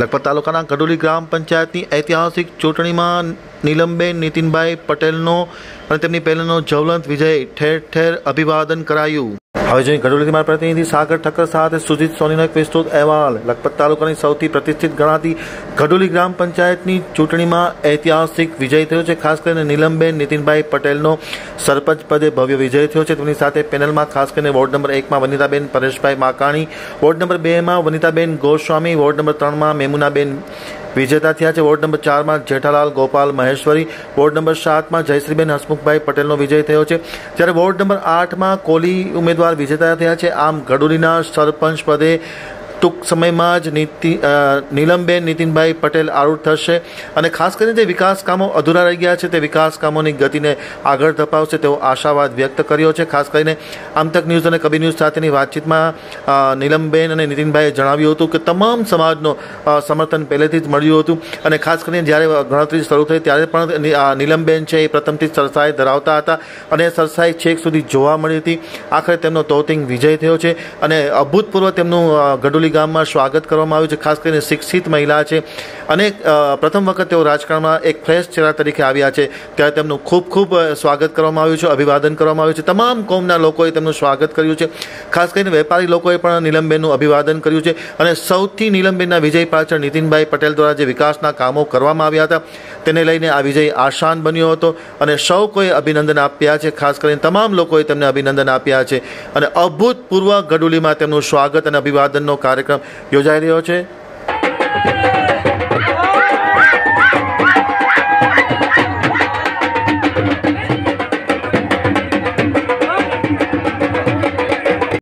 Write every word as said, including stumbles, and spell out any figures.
લખપત તાલુકાના ગડોલી ગ્રામ પંચાયતની ઐતિહાસિક ચૂંટણીમાં નીલમબેન નીતિનભાઈ પટેલનો અને તેમની પહેલનો જ્વલંત વિજય ઠેર ઠેર અભિવાદન કરાયું। હવે જોઈએ ગડોલીથી મારા પ્રતિનિધિ સાગર ઠક્કર સાથે સુજીત સોનીનો એક વિસ્તૃત અહેવાલ। લખપત તાલુકાની સૌથી પ્રતિષ્ઠિત ગણાતી ગડોલી ગ્રામ પંચાયતની ચૂંટણીમાં ઐતિહાસિક વિજય થયો છે। ખાસ કરીને નીલમબેન નીતિનભાઈ પટેલનો સરપંચ પદે ભવ્ય વિજય થયો છે। તેમની સાથે પેનલમાં ખાસ કરીને વોર્ડ નંબર એકમાં વનિતાબેન પરેશભાઈ માકાણી, વોર્ડ નંબર બેમાં વનિતાબેન ગોસ્વામી, વોર્ડ નંબર ત્રણમાં મેમુનાબેન વિજેતા થયા છે। વોર્ડ નંબર ચારમાં જેઠાલાલ ગોપાલ મહેશ્વરી, વોર્ડ નંબર સાતમાં જયશ્રીબેન હસમુખભાઈ પટેલનો વિજય થયો છે, જ્યારે વોર્ડ નંબર આઠમાં કોલી ઉમેદવાર વિજેતા થયા છે। આમ ગડોલીના સરપંચ પદે ટૂંક સમયમાં જ નીતિ નીલમબેન નીતિનભાઈ પટેલ આરૂઢ થશે અને ખાસ કરીને જે વિકાસ કામો અધૂરા રહી ગયા છે તે વિકાસ કામોની ગતિને આગળ ધપાવશે તેવો આશાવાદ વ્યક્ત કર્યો છે। ખાસ કરીને આમતક ન્યૂઝ અને કબીર ન્યૂઝ સાથેની વાતચીતમાં નીલમબેન અને નીતિનભાઈએ જણાવ્યું હતું કે તમામ સમાજનો સમર્થન પહેલેથી જ મળ્યું હતું અને ખાસ કરીને જ્યારે ગણતરી શરૂ થઈ ત્યારે પણ નીલમબેન છે એ પ્રથમથી જ સરસાઈ ધરાવતા હતા અને સરસાઈ છેક સુધી જોવા મળી હતી। આખરે તેમનો તોતિંગ વિજય થયો છે અને અભૂતપૂર્વ તેમનું ગડોલી ગામમાં સ્વાગત કરવામાં આવ્યું છે। ખાસ કરીને શિક્ષિત મહિલા છે અને પ્રથમ વખત તેઓ રાજકારણમાં એક ફ્રેશ ચહેરા તરીકે આવ્યા છે ત્યારે તેમનું ખૂબ ખૂબ સ્વાગત કરવામાં આવ્યું છે, અભિવાદન કરવામાં આવ્યું છે। તમામ કોમના લોકોએ તેમનું સ્વાગત કર્યું છે। ખાસ કરીને વેપારી લોકોએ પણ નીલમબેનનું અભિવાદન કર્યું છે અને સૌથી નીલમબેનના વિજય પાછળ નીતિનભાઈ પટેલ દ્વારા જે વિકાસના કામો કરવામાં આવ્યા હતા તેને લઈને આ વિજય આસાન બન્યો હતો અને સૌ કોઈએ અભિનંદન આપ્યા છે। ખાસ કરીને તમામ લોકોએ તેમને અભિનંદન આપ્યા છે અને અભૂતપૂર્વ ગડોલીમાં તેમનું સ્વાગત અને અભિવાદનનો કાર્યક્રમ યોજાઈ રહ્યો છે।